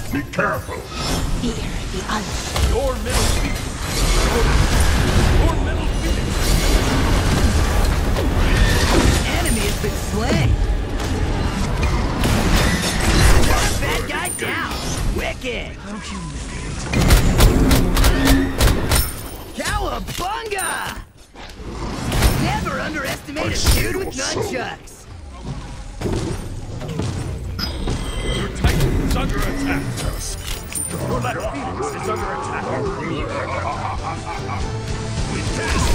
Be careful. Fear the unknown. Your middle feet. Your middle feet. Enemy has been slain. Bad guy down. Wicked. How humiliating. Cowabunga! Never underestimate a dude with nunchucks. Your titan is under attack. Your left Phoenix is under attack. With this,